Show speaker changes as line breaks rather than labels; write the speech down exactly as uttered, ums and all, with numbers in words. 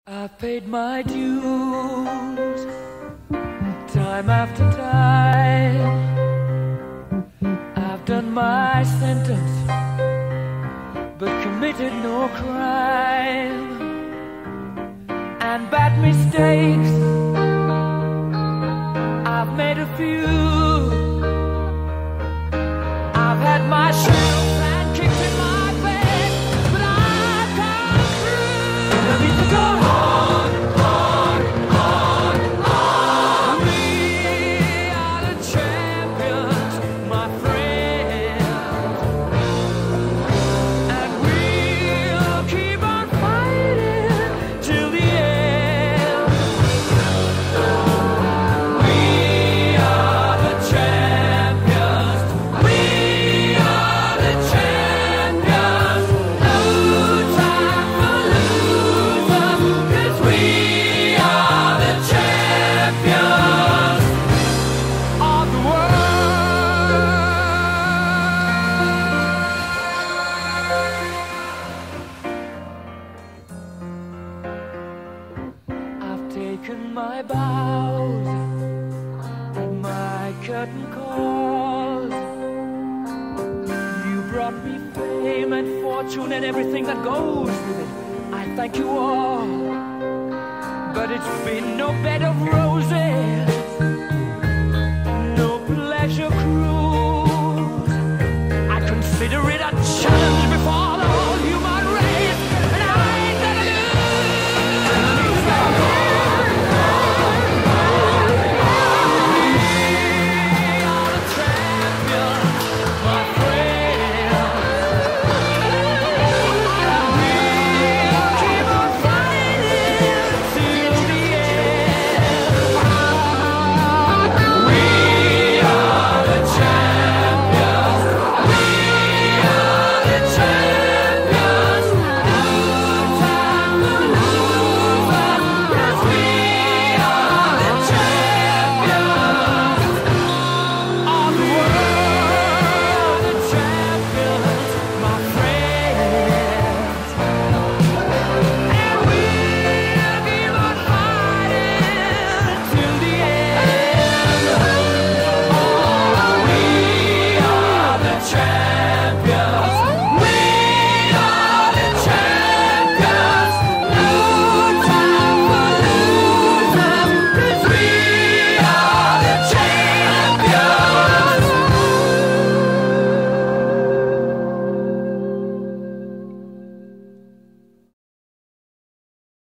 I've paid my dues, time after time. I've done my sentence, but committed no crime. And bad mistakes, I've made a few. I've had my share of bad kicks in my bed, but I've come through. And I need to go on, on, on, on. We are the champions, my friends, and we'll keep on fighting till the end. We are the champions. We are the champions. No time for losers, 'cause we are the champions of the world. I've taken my bows and my curtain calls. You brought me fame and fortune and everything that goes with it. I thank you all, but it's been no bed of roses.